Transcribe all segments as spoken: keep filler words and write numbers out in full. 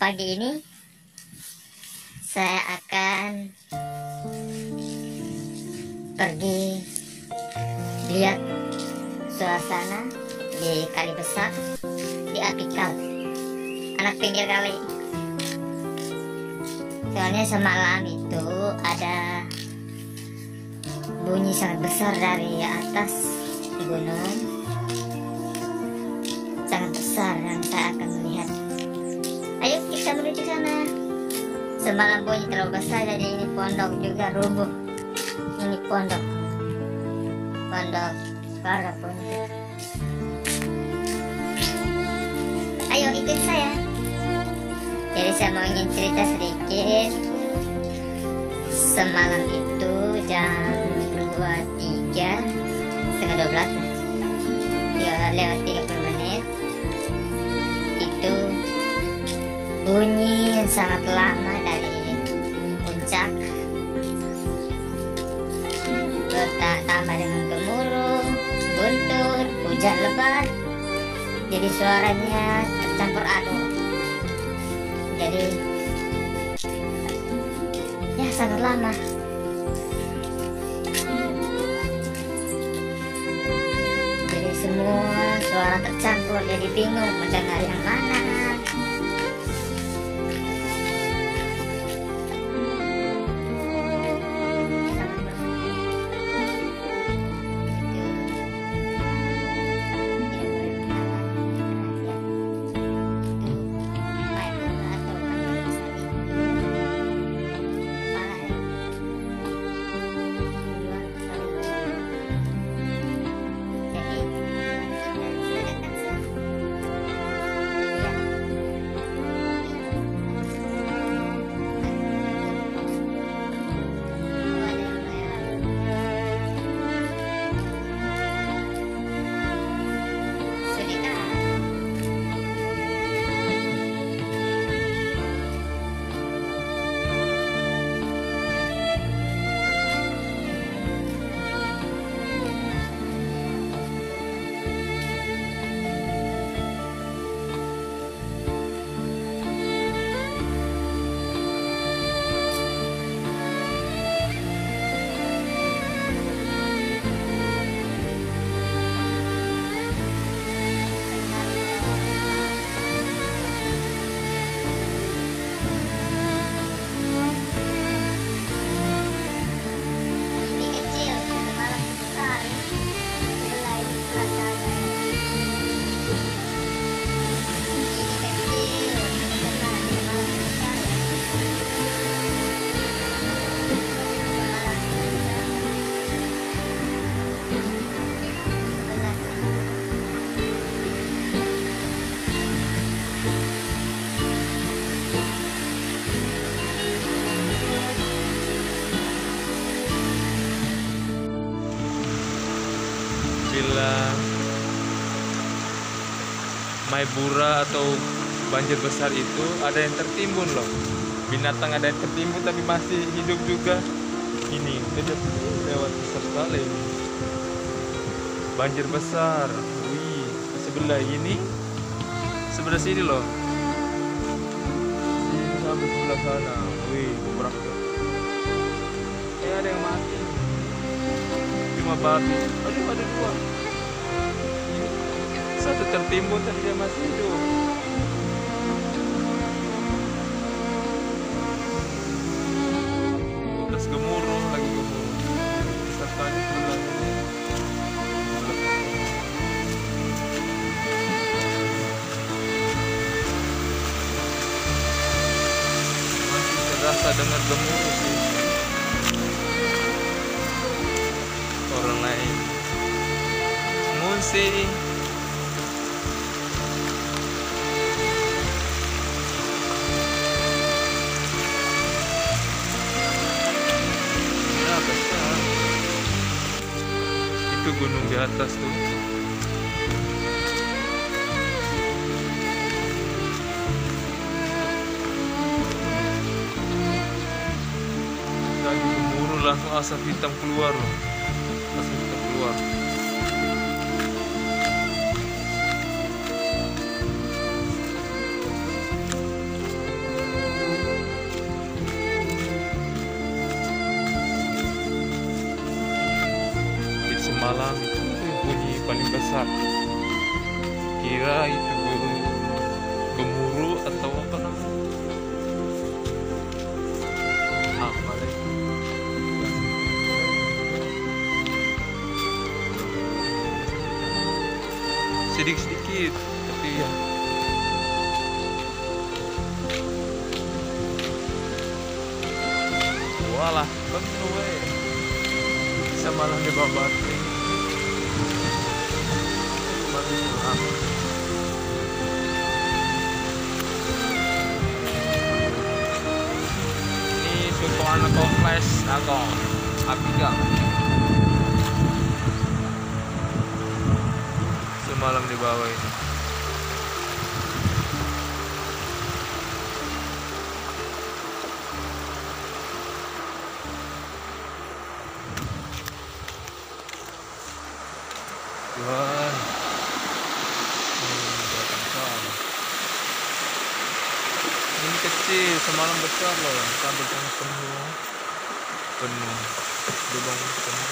pagi ini saya akan pergi lihat suasana di kali besar di Apikal, anak pinggir kali. Soalnya semalam itu ada bunyi sangat besar dari atas gunung, sangat besar, dan saya akan melihat. Ayo kita menuju sana. Semalam bunyi terlalu besar, jadi ini pondok juga rubuh. Ini pondok, pondok para pondok. Ayo ikut saya. Jadi saya mau ingin cerita sedikit. Semalam itu jam dua tiga, setengah dua belas, ya lewat tiga puluh menit, itu bunyi yang sangat lama dari puncak, bertambah dengan gemuruh, guntur, hujan lebat, jadi suaranya tercampur aduk. Jadi ya sangat lama. Jadi semua suara tercampur, jadi bingung mendengar yang mana. Bila Maibura atau banjir besar itu ada yang tertimbun loh, binatang ada yang tertimbun tapi masih hidup juga. Ini lewat, lewat besar sekali ini. Banjir besar, wih, di sebelah ini, sebelah sini loh, ini sampai sebelah sana, wih, beberapa. Eh ada yang mati. Cuma babi, aduh ada dua. Satu tertimbun tapi dia masih hidup. Terus gemuruh lagi gemuruh. Serta di sebelah ini. Masih terasa dengar gemuruh sih. Orang lain ngungsi. Nah, besar. Itu gunung di atas tuh. Lagi gemuruh langsung asap hitam keluar loh. Asap hitam keluar. semalam itu bunyi paling besar. Kira itu gemuruh atau apa namanya? Apa lagi? Sedikit-sedikit, tapi ya. Walah, bener weh. Bisa malah di bawah baterai. Baru pulang. Ini suku anak kompleks aku, Abiga. Semalam di bawah ini. Tuhan, hmm, ini kecil, semalam besar loh, sampai yang penuh, penuh, lubang penuh.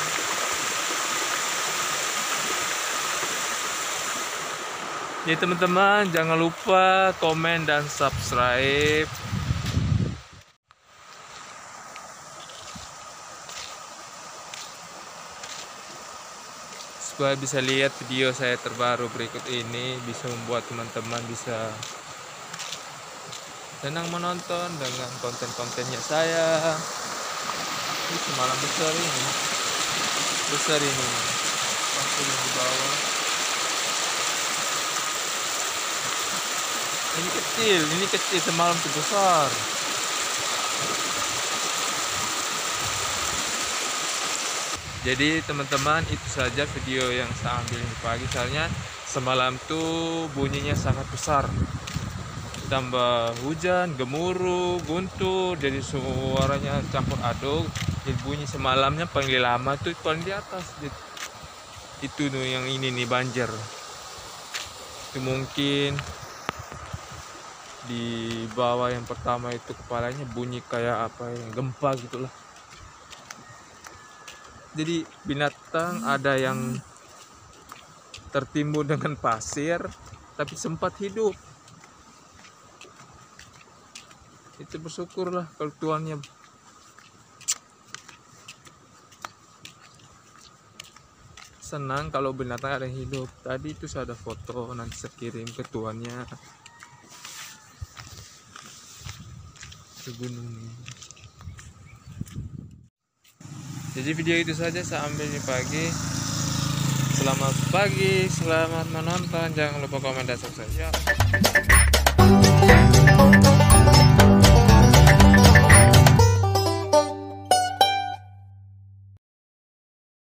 Jadi teman-teman, jangan lupa komen dan subscribe. Supaya bisa lihat video saya terbaru berikut ini, bisa membuat teman-teman bisa senang menonton dengan konten-kontennya saya. Ini semalam besar ini, besar ini, waktu yang di bawah. Ini kecil, ini kecil, semalam itu besar. Jadi teman-teman, itu saja video yang saya ambil ini pagi. Soalnya semalam tuh bunyinya sangat besar, tambah hujan, gemuruh, guntur, jadi suaranya campur aduk. Jadi bunyi semalamnya paling lama tuh paling di atas. Jadi, itu tuh yang ini nih banjir. Itu mungkin di bawah yang pertama itu kepalanya bunyi kayak apa ya, gempa gitulah. Jadi binatang ada yang tertimbun dengan pasir tapi sempat hidup. Itu bersyukurlah kalau tuannya. Senang kalau binatang ada yang hidup. Tadi itu saya ada foto, nanti saya kirim ke tuannya. Ke gunung ini. Jadi video itu saja saya ambil di pagi. Selamat pagi, selamat menonton. Jangan lupa komen dan subscribe.